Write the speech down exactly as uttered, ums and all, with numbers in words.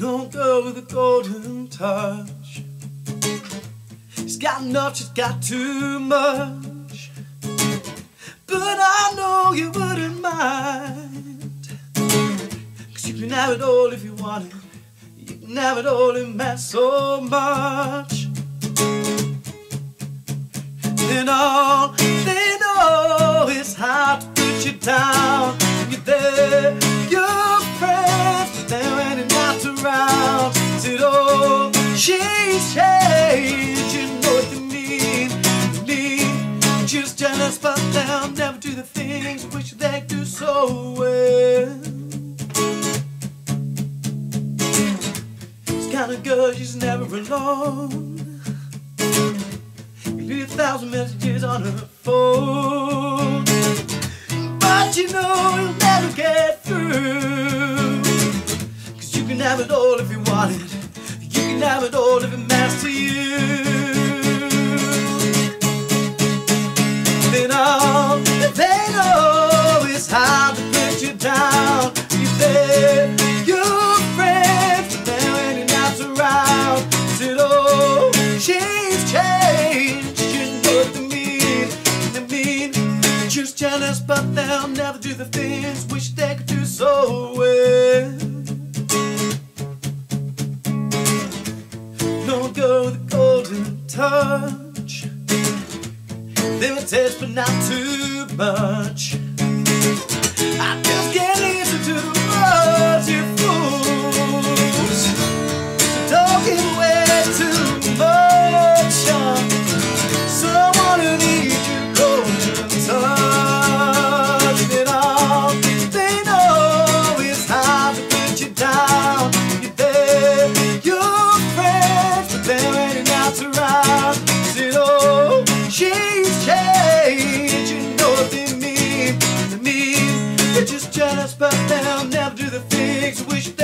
No girl with a golden touch. She's got enough, she's got too much. But I know you wouldn't mind, 'cause you can have it all if you want it. You can have it all, it matters so much. And all they know is how to put you down. You're there, your friends, but then when you're not around, said, oh, she's changed. You know what they mean, they mean just jealous, but they'll never do the things which they do so well. This kind of girl, she's never alone. A thousand messages on her phone, but you know you'll never get through, 'cause you can have it all if you want it. You can have it all if it matters to you. Then all they know is how to put you down. You're there, your friends, but then when you're not around, said, oh, she's changed. Just jealous, but they'll never do the things which they could do so well. No girl with a golden touch, limited but not too much. I just can't listen to the words you fools. Don't give away too much. Someone who needs your golden touch. Just jealous, but they'll never do the things which